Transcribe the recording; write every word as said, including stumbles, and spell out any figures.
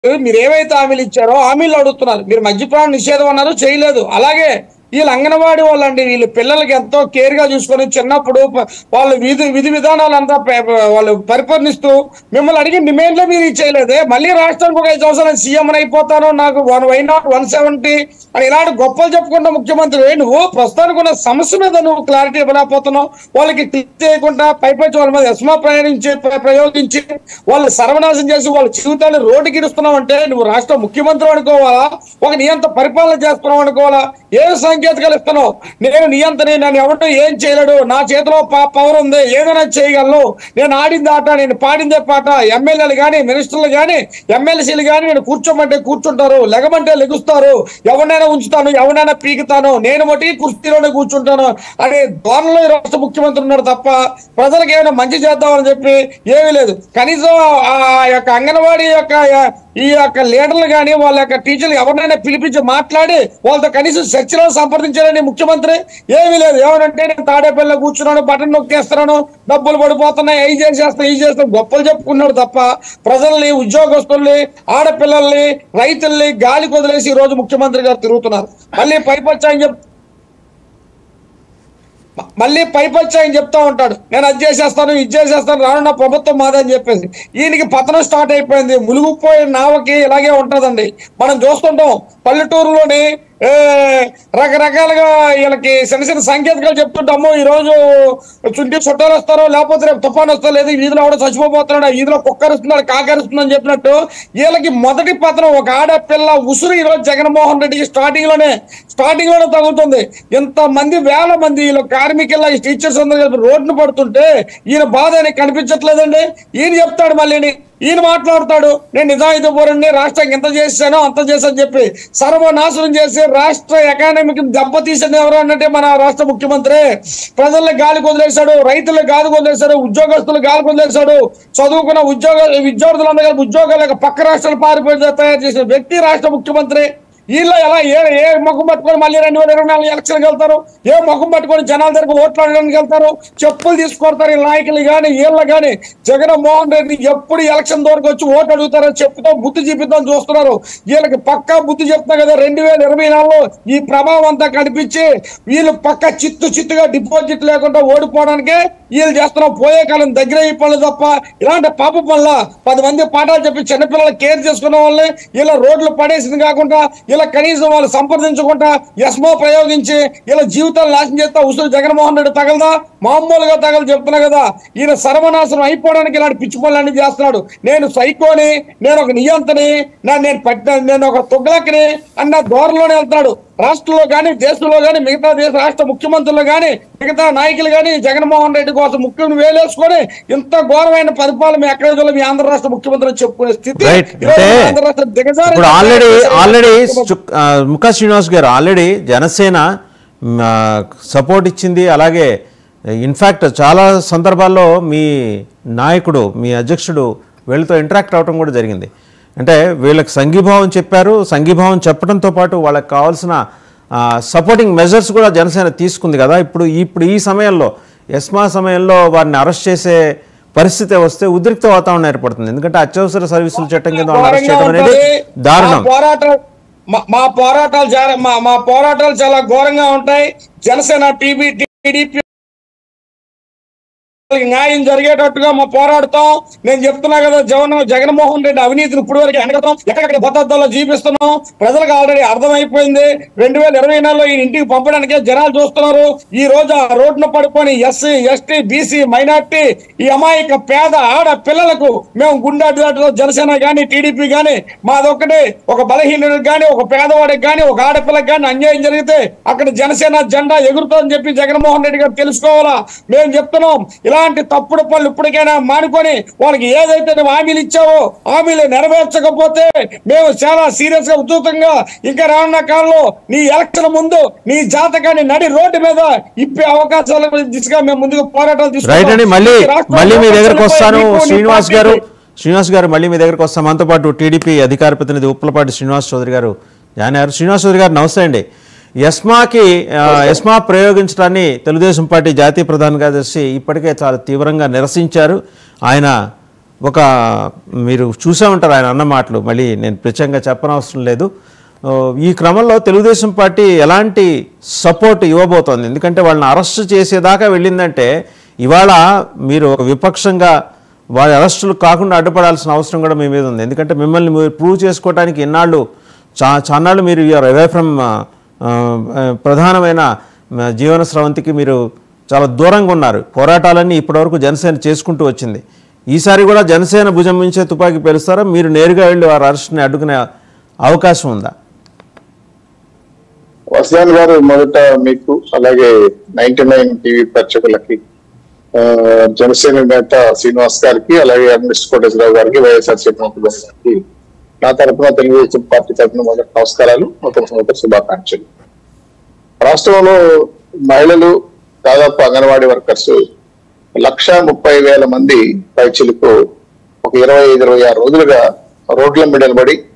మీరు ఏవైతే హామీలు ఇచ్చారో హామీలు అడుగుతున్నారు. మీరు మద్యపాన నిషేధం అన్నారు, చేయలేదు. అలాగే వీళ్ళు అంగన్వాడీ వాళ్ళండి, వీళ్ళు పిల్లలకి ఎంతో కేర్ గా చూసుకొని చిన్నప్పుడు వాళ్ళు విధి విధి విధానాలంతా వాళ్ళు పరిపాలనిస్తూ మిమ్మల్ని అడిగి డిమాండ్లో మీరు చేయలేదే. మళ్ళీ రాష్ట్రానికి ఒక ఐదు సంవత్సరాలు సీఎం అయిపోతాను, నాకు one why not one seventy అని ఇలాంటి గొప్పలు చెప్పుకుంటా ముఖ్యమంత్రి నువ్వు ప్రస్తుతానికి ఉన్న సమస్య మీద నువ్వు క్లారిటీ ఇవ్వలేకపోతున్నావు. వాళ్ళకి క్లిక్ చేయకుండా పైపచ్చి వాళ్ళ మీద ఎస్మా ప్రయాణించి ప్రయోగించి వాళ్ళు సర్వనాశం చేసి వాళ్ళ జీవితాన్ని రోడ్డుకి ఇస్తున్నావు అంటే నువ్వు రాష్ట్ర ముఖ్యమంత్రి అనుకోవాలా, ఒక నియంత పరిపాలన చేస్తున్నావు అనుకోవాలా? ఏ సంకేతాలు ఇస్తున్నావు? నేను నియంత్రణ, నన్ను ఎవరితో ఏం చేయలేడు, నా చేతిలో పవర్ ఉంది, ఏదైనా చేయగలను, నేను ఆడింది ఆట, నేను పాడిందే పాట. ఎమ్మెల్యేలు కానీ మినిస్టర్లు కానీ ఎమ్మెల్సీలు కానీ నేను కూర్చోమంటే కూర్చుంటారు, లెగమంటే లెగుస్తారు, ఎవరినైనా ఉంచుతాను, ఎవరినైనా పీకుతాను, నేను మట్టి కుర్చీలోనే కూర్చుంటాను అనే ధోరణిలో రాష్ట్ర ముఖ్యమంత్రి ఉన్నాడు తప్ప ప్రజలకు ఏమైనా మంచి చేద్దామని చెప్పి ఏమీ లేదు. కనీసం ఆ యొక్క అంగన్వాడీ యొక్క ఈ యొక్క లీడర్లు కానీ వాళ్ళ యొక్క టీచర్లు ఎవరినైనా పిలిపించి మాట్లాడి వాళ్ళతో కనీసం చర్చలో సంప్రదించాలని ముఖ్యమంత్రి ఏమీ లేదు. ఏమనంటే నేను తాడేపల్లిలో కూర్చున్నాను, బటన్ నొక్కేస్తున్నాను, డబ్బులు పడిపోతున్నాయి, అవి చేసేస్తాను ఈ చేస్తాను గొప్పలు చెప్పుకున్నాడు తప్ప ప్రజల్ని, ఉద్యోగస్తుల్ని, ఆడపిల్లల్ని, రైతుల్ని గాలి వదిలేసి ఈ రోజు ముఖ్యమంత్రి గారు తిరుగుతున్నారు. మళ్ళీ పైపచ్చాయని చెప్ మళ్ళీ పైపచ్చాయని చెప్తా ఉంటాడు, నేను అది చేసేస్తాను ఇది చేసేస్తాను, రానున్న ప్రభుత్వం మాదని చెప్పేసి. ఈయనకి పతనం స్టార్ట్ అయిపోయింది. మునిగిపోయిన నావకి ఇలాగే ఉంటుందండి. మనం చూస్తుంటాం పల్లెటూరులోని రకరకాలుగా వీళ్ళకి చిన్న చిన్న సంకేతాలు చెప్తుంటాము. ఈ రోజు చుంటి చుట్టాలు వస్తారు, లేకపోతే రేపు తుఫాను వస్తారు, లేదు వీధిలో కూడా చచ్చిపోతున్నాడు, ఈదిలో కుక్కరుస్తున్నాడు, కాకరుస్తుందని చెప్పినట్టు వీళ్ళకి మొదటి పతనం ఒక ఆడపిల్ల ఉసురు ఈ రోజు జగన్మోహన్ రెడ్డికి స్టార్టింగ్ లోనే స్టార్టింగ్ లోనే తగులుతుంది. ఇంతమంది వేల మంది వీళ్ళు కార్మికుల టీచర్స్ అందరూ రోడ్డును పడుతుంటే ఈయన బాధ ఆయనకి కనిపించట్లేదండి. ఈయన చెప్తాడు, మళ్ళీ ఈయన మాట్లాడతాడు, నేను నిజాయితీ పోరండి, రాష్ట్రానికి ఎంత చేశానో అంత చేశాను చెప్పి సర్వనాశనం చేసి రాష్ట్ర ఎకానమీకి దెబ్బతీసేది ఎవరు అన్నట్టే మన రాష్ట్ర ముఖ్యమంత్రి. ప్రజల్ని గాలికి వదిలేశాడు, రైతులకు గాలికి వదిలేశాడు, ఉద్యోగస్తులు గాలికి వదిలేశాడు, చదువుకున్న ఉద్యోగ విద్యార్థులందరూ ఉద్యోగాలు పక్క రాష్ట్రాలు పారిపోయి తయారు చేసిన వ్యక్తి రాష్ట్ర ముఖ్యమంత్రి. వీళ్ళు ఎలా ఏ ఏ ముఖం పట్టుకొని మళ్ళీ రెండు వేల ఇరవై నాలుగు ఎలక్షన్కి వెళ్తారు? ఏ ముఖం పట్టుకొని జనాల దగ్గర ఓట్లు అడగడానికి వెళ్తారు? చెప్పులు తీసుకొడతారు ఈ నాయకులు కానీ వీళ్ళు కానీ. జగన్మోహన్ రెడ్డి ఎప్పుడు ఎలక్షన్ దూరకు వచ్చి ఓటు అడుగుతారో చెప్తాం, బుద్ధి చూపిద్దాం చూస్తున్నారు. వీళ్ళకి పక్కా బుద్ధి చెప్తున్నా కదా, రెండు వేల ఇరవై నాలుగులో ఈ ప్రభావం అంతా కనిపించి వీళ్ళు పక్క చిత్తు చిత్తుగా డిపాజిట్ లేకుండా ఓడిపోవడానికే వీళ్ళు చేస్తున్నాం. పోయే కాలం దగ్గర ఈ పనులు తప్ప ఇలాంటి పాప పనుల పది మంది పాఠాలు చెప్పి చిన్నపిల్లలు కేర్ చేసుకున్న వాళ్ళని ఇలా రోడ్లు పడేసింది కాకుండా ఇలా కనీసం వాళ్ళు సంప్రదించకుండా ఎస్మో ప్రయోగించి ఇలా జీవితాలు నాశనం చేస్తా ఉసురు జగన్మోహన్ రెడ్డి తగలదా? మామూలుగా తగలు చెప్తున్నా కదా. ఈయన సర్వనాశనం అయిపోవడానికి ఇలాంటి పిచ్చి పనులన్నీ చేస్తున్నాడు. నేను సైకోని, నేను ఒక నియంతని, నేను పట్టిన నేను ఒక తుగ్లక్ని అన్న ధోరణిలోనే వెళ్తున్నాడు. రాష్ట్రంలో కానీ దేశంలో కానీ మిగతా దేశ రాష్ట్ర ముఖ్యమంత్రులు కానీ మిగతా నాయకులు కానీ జగన్మోహన్ రెడ్డి కోసం ముఖ్యం వేలేసుకొని ఇంత ఘోరమైన పరిపాలన ఎక్కడ చూడాలి మీ ఆంధ్ర రాష్ట్ర ముఖ్యమంత్రి చెప్పుకునే స్థితి ఆంధ్ర రాష్ట్ర దిగజారి. ఆల్రెడీ ఆల్రెడీ ముఖ శ్రీనివాస్ గారు ఆల్రెడీ జనసేన సపోర్ట్ ఇచ్చింది. అలాగే ఇన్ఫ్యాక్ట్ చాలా సందర్భాల్లో మీ నాయకుడు, మీ అధ్యక్షుడు వీళ్ళతో ఇంటరాక్ట్ అవడం కూడా జరిగింది. అంటే వీళ్ళకి సంఘీభావం చెప్పారు. సంఘీభావం చెప్పడంతో పాటు వాళ్ళకి కావాల్సిన సపోర్టింగ్ మెజర్స్ కూడా జనసేన తీసుకుంది కదా. ఇప్పుడు ఇప్పుడు ఈ సమయంలో ఎస్మా సమయంలో వారిని అరెస్ట్ చేసే పరిస్థితి వస్తే ఉద్రిక్త వాతావరణం ఏర్పడుతుంది. ఎందుకంటే అత్యవసర సర్వీసుల చట్టం కింద అరెస్ట్ చేయడం అనేది దారుణం. మా పోరాటాలు చాలా మా పోరాటాలు చాలా ఘోరంగా ఉంటాయి. జనసేన టీబీ టీడీపీ న్యాయం జరిగేటట్టుగా మా పోరాడతాం. నేను చెప్తున్నా కదా, జగన్ జగన్మోహన్ రెడ్డి అవినీతిని ఇప్పుడు వరకు ఎండగతాం, ఎక్కడెక్కడ భద్రతలో జీవిస్తున్నాం. ప్రజలకు ఆల్రెడీ అర్థమైపోయింది. రెండు వేల ఇరవై నాలుగులో ఈ ఇంటికి పంపడానికే జనాలు చూస్తున్నారు. ఈ రోజు ఆ రోడ్డును పడుకొని ఎస్సీ ఎస్టీ బీసీ మైనార్టీ ఈ అమాయక పేద ఆడ పిల్లలకు మేము గుండాటులో జనసేన కానీ టీడీపీ కానీ మాదొక్కటి ఒక బలహీనుడికి కానీ ఒక పేదవాడికి కానీ ఒక ఆడపిల్లకి కానీ అన్యాయం జరిగితే అక్కడ జనసేన జెండా ఎగురుతుందని చెప్పి జగన్మోహన్ రెడ్డి గారు తెలుసుకోవాలా. మేము చెప్తున్నాం, ఇలా ఇలాంటి తప్పుడు పనులు ఇప్పటికైనా మానుకొని వాళ్ళకి ఏదైతే నువ్వు హామీలు ఇచ్చావో హామీలు నెరవేర్చకపోతే మేము చాలా సీరియస్ గా ఉధృతంగా ఇంకా రానున్న కాలంలో నీ ఎలక్షన్ ముందు నీ జాతకాన్ని నడి రోడ్డు మీద ఇప్పే అవకాశాల దిశగా మేము ముందుకు పోరాటాలు తీసుకుంటాం. మళ్ళీ మళ్ళీ మీ దగ్గరకు వస్తాను శ్రీనివాస్ గారు శ్రీనివాస్ గారు మళ్ళీ మీ దగ్గరకు వస్తాం. మనతో పాటు టీడీపీ అధికార ప్రతినిధి ఉప్పలపాటి శ్రీనివాస్ చౌదరి గారు జాయిన్ అయ్యారు. శ్రీనివాస్ చౌదరి గారు నమస్తే అండి. ఎస్మాకి ఎస్మా ప్రయోగించడాన్ని తెలుగుదేశం పార్టీ జాతీయ ప్రధాన కార్యదర్శి ఇప్పటికే చాలా తీవ్రంగా నిరసించారు. ఆయన ఒక మీరు చూసే ఉంటారు ఆయన అన్న మాటలు, మళ్ళీ నేను ప్రత్యేకంగా చెప్పనవసరం లేదు. ఈ క్రమంలో తెలుగుదేశం పార్టీ ఎలాంటి సపోర్ట్ ఇవ్వబోతోంది? ఎందుకంటే వాళ్ళని అరెస్ట్ చేసేదాకా వెళ్ళిందంటే ఇవాళ మీరు ఒక విపక్షంగా వాళ్ళ అరెస్టులు కాకుండా అడ్డుపడాల్సిన అవసరం కూడా మీ మీద ఉంది. ఎందుకంటే మిమ్మల్ని మీరు ప్రూవ్ చేసుకోవడానికి ఇన్నాళ్ళు చా చాన్నాళ్ళు మీరు యూఆర్ అవే ఫ్రమ్ ప్రధానమైన జీవన స్రవంతికి మీరు చాలా దూరంగా ఉన్నారు. పోరాటాలన్నీ ఇప్పటివరకు జనసేన చేసుకుంటూ వచ్చింది. ఈసారి కూడా జనసేన భుజం మించే తుపాకీ పేలుస్తారా? మీరు నేరుగా వెళ్ళి వారి అరెస్ట్ని అడ్డుకునే అవకాశం ఉందా? వసంత్ గారు, మొదట మీకు అలాగే నైన్టీ నైన్ టీవీ ప్రేక్షకులకి, జనసేన నేత శ్రీనివాస్ గారికి, అలాగే అమిస్ట్ కోటేశ్వరరావు గారికి, వైఎస్ఆర్సీపీ గారికి నా తరఫున తెలుగుదేశం పార్టీ తరఫున మొదటి నమస్కారాలు, నూతన సంవత్సర శుభాకాంక్షలు. రాష్ట్రంలో మహిళలు దాదాపు అంగన్వాడీ వర్కర్స్ లక్ష ముప్పై వేల మంది పైచిలకు ఒక ఇరవై ఐదు ఇరవై ఆరు రోజులుగా రోడ్ల మీద నిలబడి